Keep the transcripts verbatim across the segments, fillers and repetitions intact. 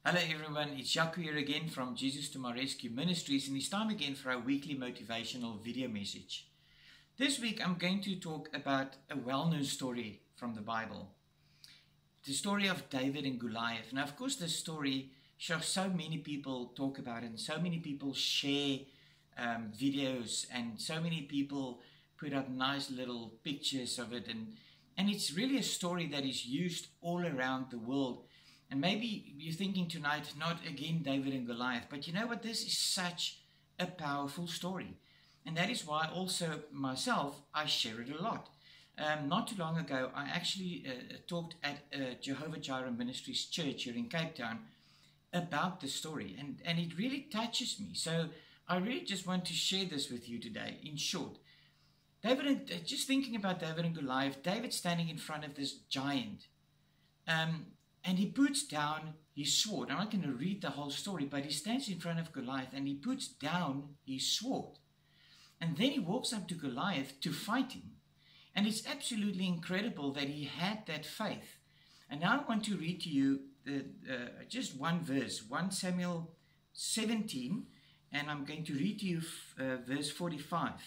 Hello everyone, it's Jaco here again from Jesus to My Rescue Ministries, and it's time again for our weekly motivational video message. This week I'm going to talk about a well-known story from the Bible. The story of David and Goliath. Now of course this story shows so many people talk about it and so many people share um, videos and so many people put up nice little pictures of it, and, and it's really a story that is used all around the world. And maybe you're thinking tonight, not again David and Goliath, but you know what, this is such a powerful story. And that is why also myself, I share it a lot. Um, not too long ago, I actually uh, talked at uh, Jehovah Jireh Ministries Church here in Cape Town about the story. And, and it really touches me. So I really just want to share this with you today, in short. David, and, uh, just thinking about David and Goliath, David standing in front of this giant. Um, And he puts down his sword. I'm not going to read the whole story, but he stands in front of Goliath and he puts down his sword. And then he walks up to Goliath to fight him. And it's absolutely incredible that he had that faith. And now I want to read to you the, uh, just one verse, First Samuel seventeen. And I'm going to read to you uh, verse forty-five.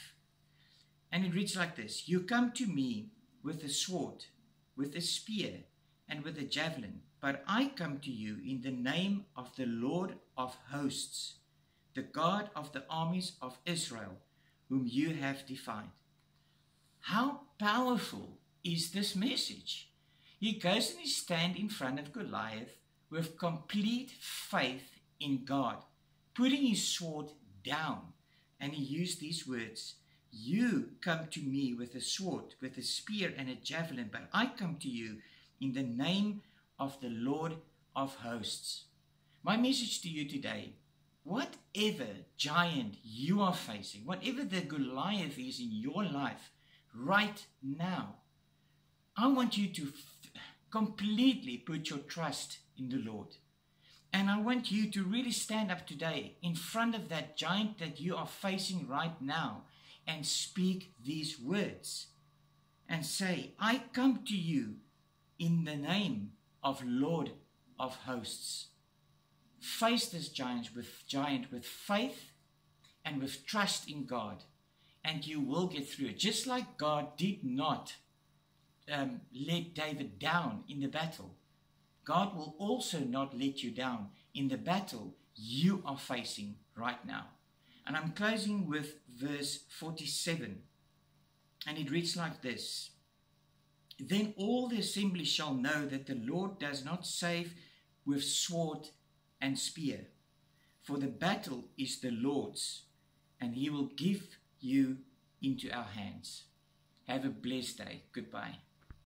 And it reads like this: "You come to me with a sword, with a spear, and with a javelin, but I come to you in the name of the Lord of hosts, the God of the armies of Israel, whom you have defied." How powerful is this message? He goes and he stands in front of Goliath with complete faith in God, putting his sword down, and he used these words: "You come to me with a sword, with a spear and a javelin, but I come to you in the name of the Lord of hosts." My message to you today: whatever giant you are facing, whatever the Goliath is in your life right now, I want you to f- completely put your trust in the Lord. And I want you to really stand up today in front of that giant that you are facing right now and speak these words and say, "I come to you in the name of Lord of hosts." Face this giant with giant with faith and with trust in God, and you will get through it. Just like God did not um, let David down in the battle, God will also not let you down in the battle you are facing right now. And I'm closing with verse forty-seven, and it reads like this: "Then all the assembly shall know that the Lord does not save with sword and spear, for the battle is the Lord's, and he will give you into our hands." Have a blessed day. Goodbye.